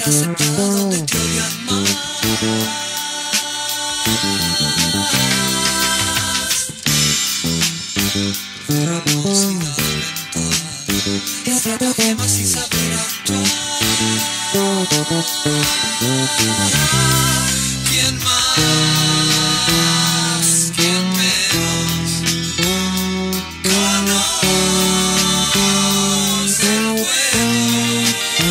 aceptada donde te odian más. Fuéramos sin adelantar, extraño gemas sin saber actuar. ¿Quién más? ¿Quién menos? Conoce el juego.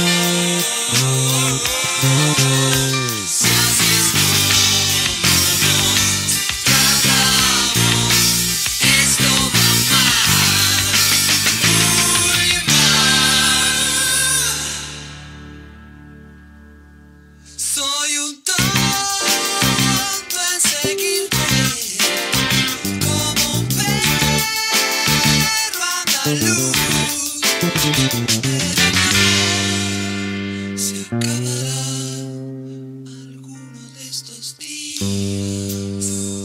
Si así es como nos tratamos, esto va mal, muy mal. Soy un tonto en seguirte, como un perro andaluz. Se acabará alguno de estos días,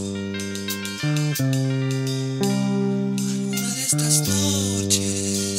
alguna de estas noches.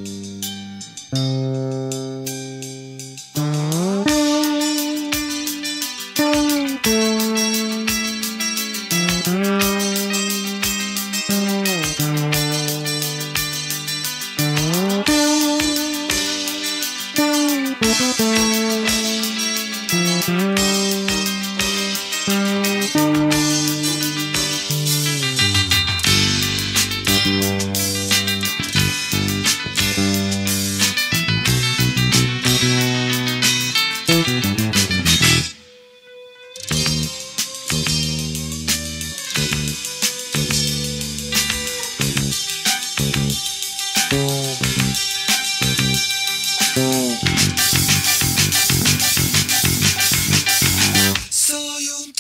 Soy un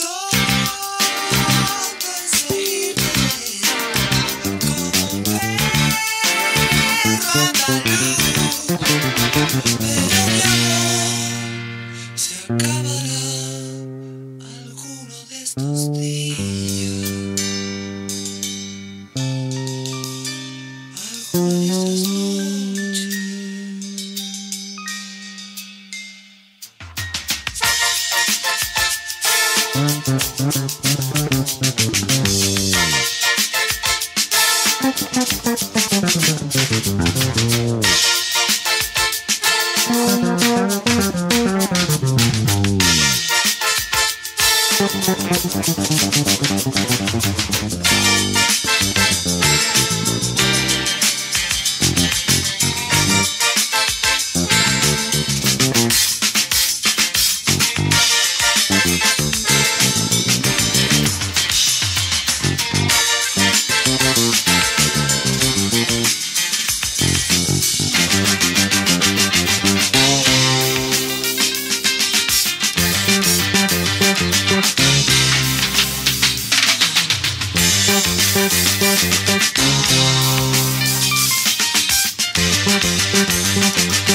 tonto en seguirte, como un perro andaluz. Pero mi amor se acabará alguno de estos días, alguna de estas noches. Thank you.